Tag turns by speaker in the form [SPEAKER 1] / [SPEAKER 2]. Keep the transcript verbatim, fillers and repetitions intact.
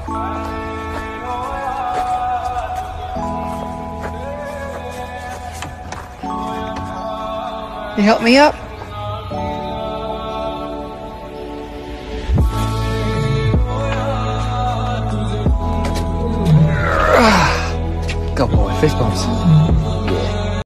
[SPEAKER 1] You help me up? Go boy, fist bumps.